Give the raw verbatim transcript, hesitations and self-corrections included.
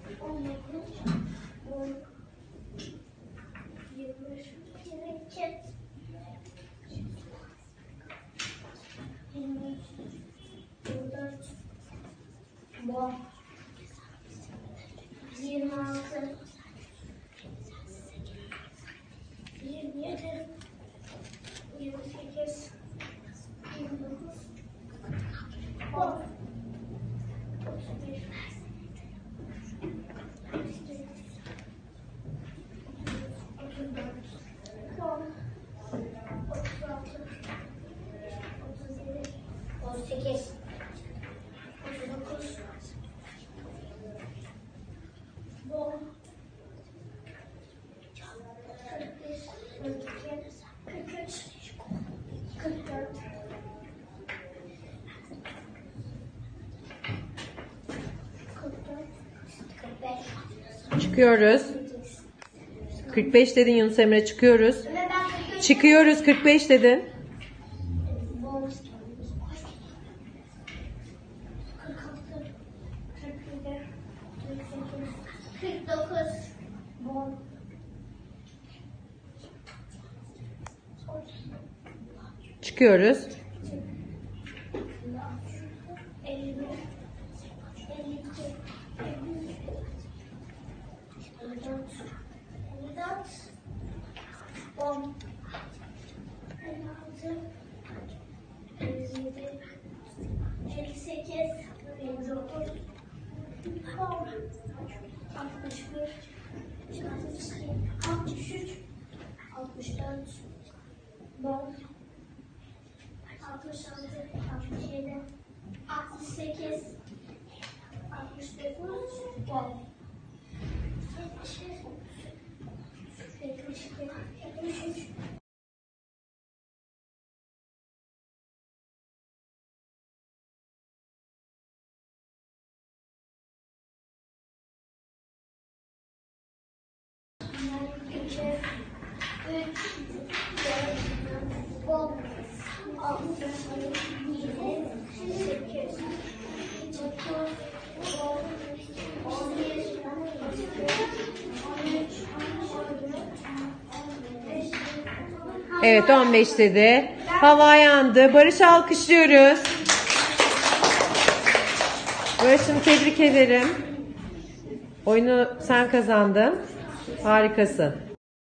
on dokuz, on, yirmi, yirmi iki, yirmi üç, yirmi dört, on, yirmi altı, yirmi yedi, yirmi sekiz, yirmi dokuz, on, otuz bir, otuz dört, on, otuz altı, otuz yedi, on sekiz, otuz dokuz, on, kırk bir, kırk iki, kırk üç, kırk dört, kırk dört, kırk beş, Çıkıyoruz. kırk beş dedin Yunus Emre, çıkıyoruz. ve ben kırk üç, Çıkıyoruz, kırk beş dedin. on, kırk altı, kırk yedi, kırk sekiz, kırk dokuz, on, Çıkıyoruz. elli bir, elli iki, elli üç, elli dört, elli dört, on, elli altı, elli yedi, elli sekiz, elli dokuz, on, altmış bir, altmış iki, altmış üç, altmış dört, on, altmış altı, altmış yedi, altmış sekiz, altmış dokuz, on, yetmiş bir, yetmiş iki, yetmiş üç. iki, üç, dört, on, altı, yedi, sekiz, dokuz, on, on bir, on iki, on üç, on dört, on beş. Evet, on beş dedi. Hava yandı. Barış, alkışlıyoruz. Barış'ım, tebrik ederim. Oyunu sen kazandın. Harikasın.